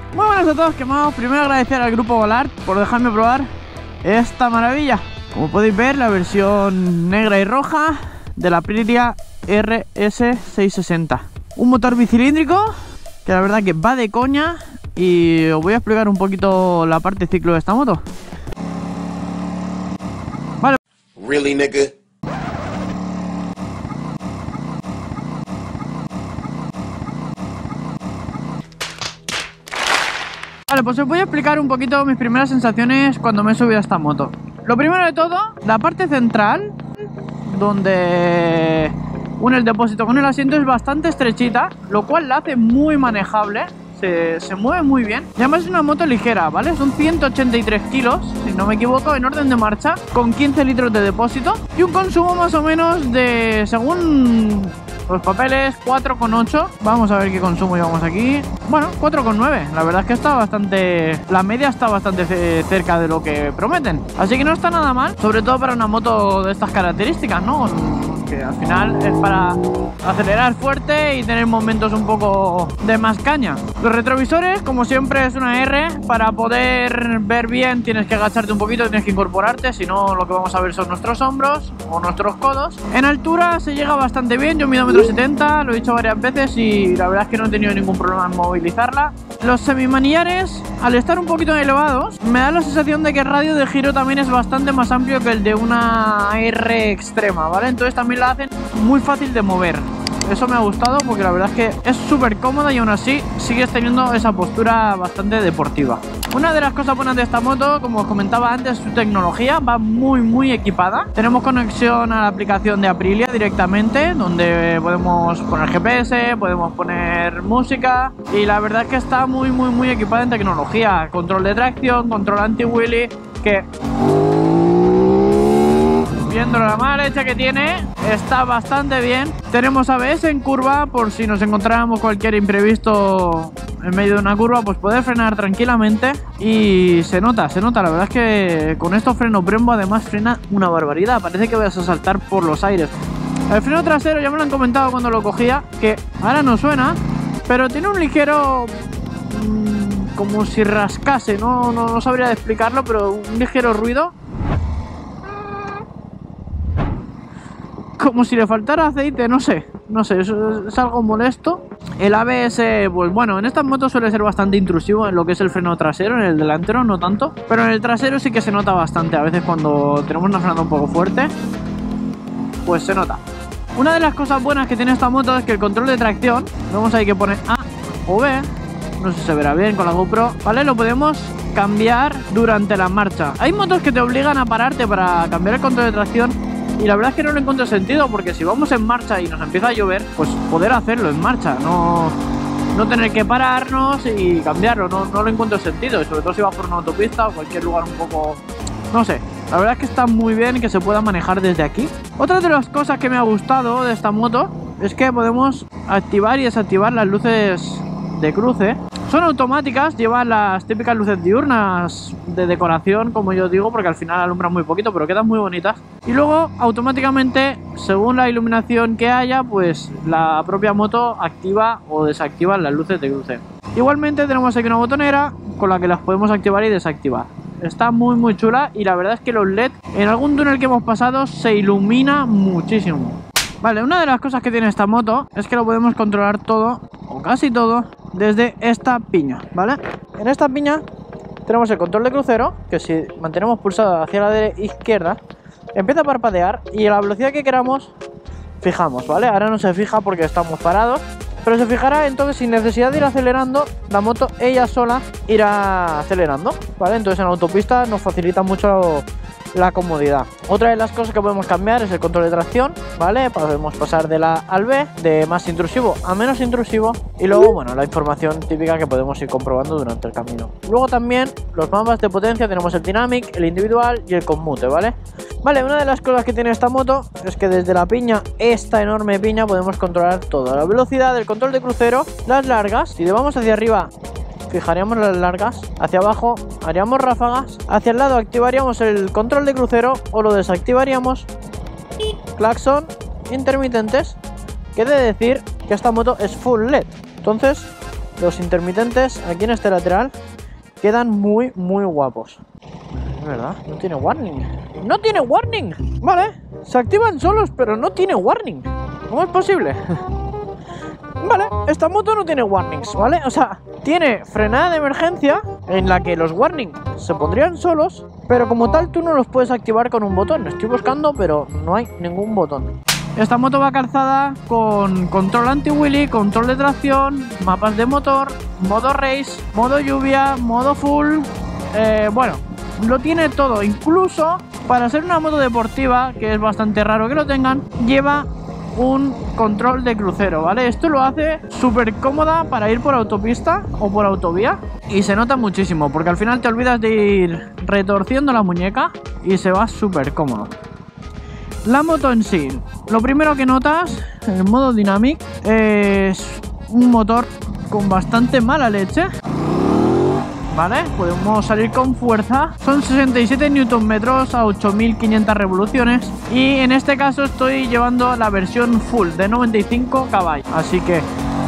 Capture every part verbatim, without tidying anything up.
Muy buenas a todos, quemados. Primero agradecer al grupo Volar por dejarme probar esta maravilla. Como podéis ver, la versión negra y roja de la Aprilia R S seiscientos sesenta. Un motor bicilíndrico que la verdad que va de coña. Y os voy a explicar un poquito la parte ciclo de esta moto. Vale. Really, nigga? Vale, pues os voy a explicar un poquito mis primeras sensaciones cuando me he subido a esta moto. Lo primero de todo, la parte central, donde une el depósito con el asiento, es bastante estrechita, lo cual la hace muy manejable. Se, se mueve muy bien. Y además es una moto ligera, ¿vale? Son ciento ochenta y tres kilos, si no me equivoco, en orden de marcha, con quince litros de depósito y un consumo más o menos de, según los papeles, cuatro coma ocho. Vamos a ver qué consumo llevamos aquí. Bueno, cuatro coma nueve. La verdad es que está bastante... La media está bastante cerca de lo que prometen. Así que no está nada mal, sobre todo para una moto de estas características, ¿no? Que al final es para acelerar fuerte y tener momentos un poco de más caña. Los retrovisores, como siempre, es una R. Para poder ver bien tienes que agacharte un poquito, tienes que incorporarte, si no lo que vamos a ver son nuestros hombros o nuestros codos. En altura se llega bastante bien, yo mido uno setenta, lo he dicho varias veces y la verdad es que no he tenido ningún problema en movilizarla. Los semimanillares, al estar un poquito elevados, me da la sensación de que el radio de giro también es bastante más amplio que el de una R extrema, ¿vale? Entonces también la hacen muy fácil de mover. Eso me ha gustado porque la verdad es que es súper cómoda y aún así sigues teniendo esa postura bastante deportiva. Una de las cosas buenas de esta moto, como os comentaba antes, su tecnología va muy muy equipada. Tenemos conexión a la aplicación de Aprilia directamente, donde podemos poner G P S, podemos poner música y la verdad es que está muy muy muy equipada en tecnología. Control de tracción, control anti-wheelie, que... viendo la mala leche que tiene, está bastante bien. Tenemos A B S en curva, por si nos encontráramos cualquier imprevisto en medio de una curva, pues poder frenar tranquilamente. Y se nota, se nota, la verdad es que con estos frenos Brembo además frena una barbaridad. Parece que vas a saltar por los aires. El freno trasero ya me lo han comentado cuando lo cogía, que ahora no suena, pero tiene un ligero... Mmm, como si rascase, no, no, no sabría explicarlo, pero un ligero ruido. Como si le faltara aceite, no sé, no sé, es, es algo molesto. El A B S, pues bueno, en estas motos suele ser bastante intrusivo en lo que es el freno trasero, en el delantero no tanto, pero en el trasero sí que se nota bastante. A veces cuando tenemos una frenada un poco fuerte, pues se nota. Una de las cosas buenas que tiene esta moto es que el control de tracción, vamos ahí que pone A o B, no sé si se verá bien con la GoPro, ¿vale? Lo podemos cambiar durante la marcha. Hay motos que te obligan a pararte para cambiar el control de tracción. Y la verdad es que no le encuentro sentido, porque si vamos en marcha y nos empieza a llover, pues poder hacerlo en marcha, no, no tener que pararnos y cambiarlo, no, no le encuentro sentido. Y sobre todo si vas por una autopista o cualquier lugar un poco... no sé, la verdad es que está muy bien que se pueda manejar desde aquí. Otra de las cosas que me ha gustado de esta moto es que podemos activar y desactivar las luces de cruce. Son automáticas, llevan las típicas luces diurnas de decoración, como yo digo, porque al final alumbran muy poquito, pero quedan muy bonitas. Y luego automáticamente, según la iluminación que haya, pues la propia moto activa o desactiva las luces de cruce. Igualmente tenemos aquí una botonera con la que las podemos activar y desactivar. Está muy muy chula y la verdad es que los L E D en algún túnel que hemos pasado se ilumina muchísimo. Vale, una de las cosas que tiene esta moto es que lo podemos controlar todo, o casi todo, desde esta piña, ¿vale? En esta piña tenemos el control de crucero, que si mantenemos pulsado hacia la izquierda, empieza a parpadear y a la velocidad que queramos fijamos, ¿vale? Ahora no se fija porque estamos parados, pero se fijará, entonces sin necesidad de ir acelerando, la moto ella sola irá acelerando, ¿vale? Entonces en la autopista nos facilita mucho la comodidad. Otra de las cosas que podemos cambiar es el control de tracción, ¿vale? Podemos pasar de la A al B, de más intrusivo a menos intrusivo, y luego, bueno, la información típica que podemos ir comprobando durante el camino. Luego también los mapas de potencia, tenemos el Dynamic, el individual y el Commute, ¿vale? Vale, una de las cosas que tiene esta moto es que desde la piña, esta enorme piña, podemos controlar todo: la velocidad, el control de crucero, las largas. Si le vamos hacia arriba, fijaríamos las largas, hacia abajo haríamos ráfagas, hacia el lado activaríamos el control de crucero o lo desactivaríamos. Claxon, intermitentes, que he de decir que esta moto es full L E D, entonces los intermitentes aquí en este lateral quedan muy, muy guapos. Es verdad, no tiene warning. ¡No tiene warning! Vale, se activan solos, pero no tiene warning. ¿Cómo es posible? Vale, esta moto no tiene warnings, ¿vale? O sea, tiene frenada de emergencia en la que los warnings se pondrían solos, pero como tal tú no los puedes activar con un botón. Estoy buscando, pero no hay ningún botón. Esta moto va calzada con control anti-wheelie, control de tracción, mapas de motor, modo race, modo lluvia, modo full. Eh, bueno, lo tiene todo. Incluso para ser una moto deportiva, que es bastante raro que lo tengan, lleva un control de crucero, ¿vale? Esto lo hace súper cómoda para ir por autopista o por autovía y se nota muchísimo porque al final te olvidas de ir retorciendo la muñeca y se va súper cómodo. La moto en sí, lo primero que notas en el modo Dynamic es un motor con bastante mala leche, ¿vale? Podemos salir con fuerza. Son sesenta y siete newton metros a ocho mil quinientas revoluciones y en este caso estoy llevando la versión full de noventa y cinco caballos, así que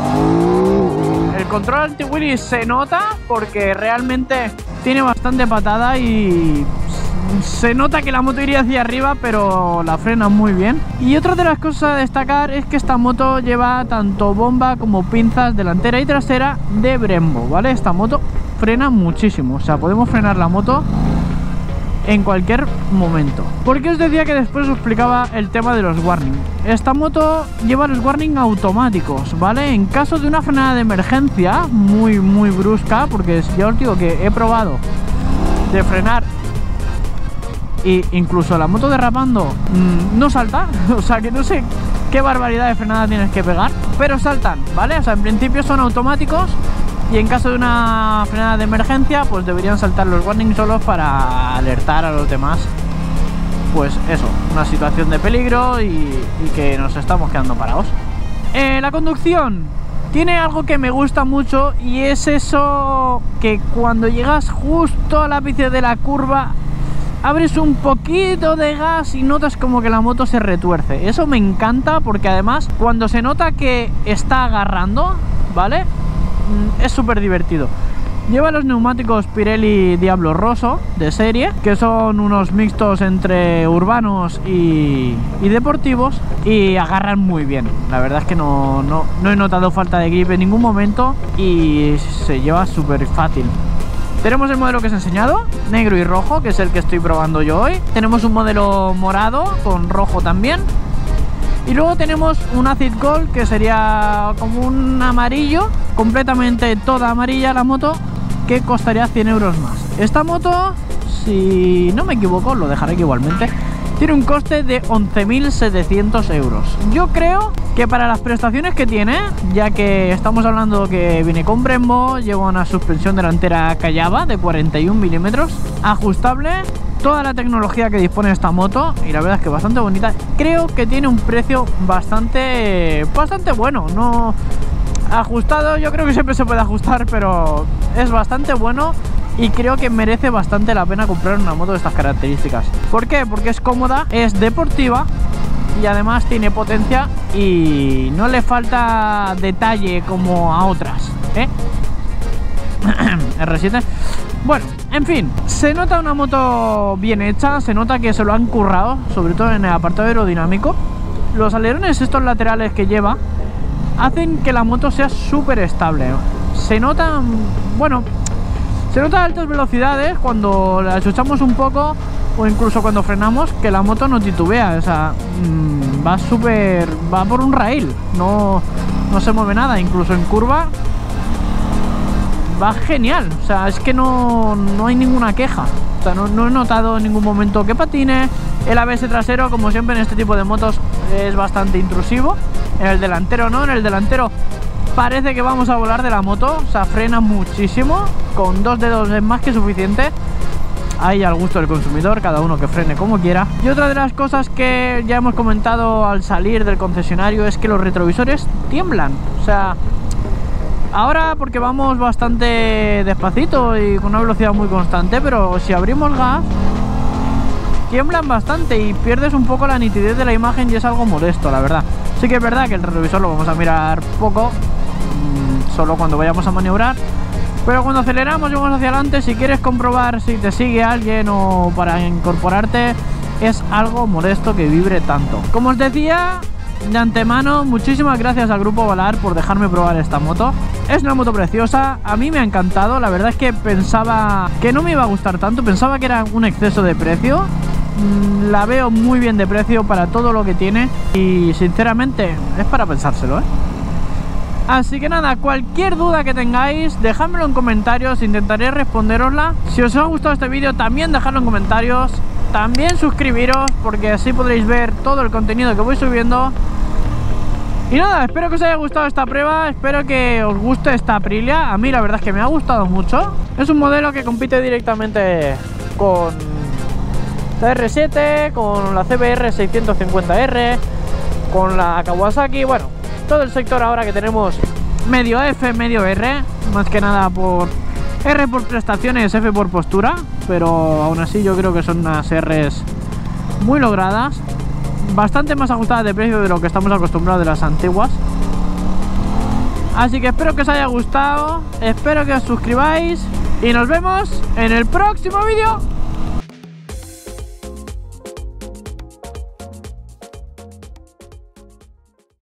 el control anti-wheelie se nota porque realmente tiene bastante patada y se nota que la moto iría hacia arriba, pero la frena muy bien. Y otra de las cosas a destacar es que esta moto lleva tanto bomba como pinzas delantera y trasera de Brembo, ¿vale? Esta moto frena muchísimo, o sea, podemos frenar la moto en cualquier momento. Porque os decía que después os explicaba el tema de los warning. Esta moto lleva los warning automáticos, ¿vale? En caso de una frenada de emergencia muy, muy brusca, porque ya os digo que he probado de frenar y incluso la moto derrapando mmm, no salta, o sea que no sé qué barbaridad de frenada tienes que pegar, pero saltan, ¿vale? O sea, en principio son automáticos y en caso de una frenada de emergencia pues deberían saltar los warnings solos para alertar a los demás, pues eso, una situación de peligro y, y que nos estamos quedando parados. Eh, la conducción tiene algo que me gusta mucho y es eso que cuando llegas justo al ápice de la curva abres un poquito de gas y notas como que la moto se retuerce. Eso me encanta porque además cuando se nota que está agarrando, ¿vale? Es súper divertido. Lleva los neumáticos Pirelli Diablo Rosso de serie, que son unos mixtos entre urbanos y, y deportivos, y agarran muy bien. La verdad es que no, no, no he notado falta de grip en ningún momento y se lleva súper fácil. Tenemos el modelo que os he enseñado, negro y rojo, que es el que estoy probando yo hoy. Tenemos un modelo morado con rojo también. Y luego tenemos un Acid Gold, que sería como un amarillo, completamente toda amarilla la moto, que costaría cien euros más. Esta moto, si no me equivoco, lo dejaré aquí igualmente, tiene un coste de once mil setecientos euros. Yo creo que para las prestaciones que tiene, ya que estamos hablando que viene con Brembo, lleva una suspensión delantera Callaba de cuarenta y un milímetros, ajustable, toda la tecnología que dispone esta moto, y la verdad es que bastante bonita. Creo que tiene un precio bastante, bastante bueno, no ajustado, yo creo que siempre se puede ajustar, pero es bastante bueno. Y creo que merece bastante la pena comprar una moto de estas características. ¿Por qué? Porque es cómoda, es deportiva y además tiene potencia y no le falta detalle como a otras, ¿eh? R siete. Bueno, en fin, se nota una moto bien hecha, se nota que se lo han currado, sobre todo en el apartado aerodinámico. Los alerones estos laterales que lleva hacen que la moto sea súper estable. Se nota, bueno... Se nota a altas velocidades cuando la chuchamos un poco o incluso cuando frenamos, que la moto no titubea, o sea, mmm, va súper... va por un rail, no, no se mueve nada, incluso en curva va genial, o sea, es que no, no hay ninguna queja, o sea, no, no he notado en ningún momento que patine. El A B S trasero, como siempre en este tipo de motos, es bastante intrusivo. En el delantero no, en el delantero parece que vamos a volar de la moto, o sea, frena muchísimo, con dos dedos es más que suficiente. Ahí al gusto del consumidor, cada uno que frene como quiera. Y otra de las cosas que ya hemos comentado al salir del concesionario es que los retrovisores tiemblan, o sea, ahora porque vamos bastante despacito y con una velocidad muy constante, pero si abrimos gas tiemblan bastante y pierdes un poco la nitidez de la imagen y es algo molesto, la verdad. Sí que es verdad que el retrovisor lo vamos a mirar poco, solo cuando vayamos a maniobrar. Pero cuando aceleramos y vamos hacia adelante, si quieres comprobar si te sigue alguien o para incorporarte, es algo molesto que vibre tanto. Como os decía, de antemano, muchísimas gracias al Grupo Valar por dejarme probar esta moto. Es una moto preciosa, a mí me ha encantado. La verdad es que pensaba que no me iba a gustar tanto, pensaba que era un exceso de precio. La veo muy bien de precio para todo lo que tiene y sinceramente es para pensárselo, ¿eh? Así que nada, cualquier duda que tengáis, dejádmelo en comentarios, intentaré responderosla. Si os ha gustado este vídeo, también dejadlo en comentarios. También suscribiros, porque así podréis ver todo el contenido que voy subiendo. Y nada, espero que os haya gustado esta prueba, espero que os guste esta Aprilia. A mí la verdad es que me ha gustado mucho. Es un modelo que compite directamente con la R siete, con la C B R seiscientos cincuenta R, con la Kawasaki, bueno, todo el sector ahora que tenemos medio F, medio R, más que nada por R por prestaciones, F por postura, pero aún así yo creo que son unas Rs muy logradas, bastante más ajustadas de precio de lo que estamos acostumbrados de las antiguas. Así que espero que os haya gustado, espero que os suscribáis y nos vemos en el próximo vídeo.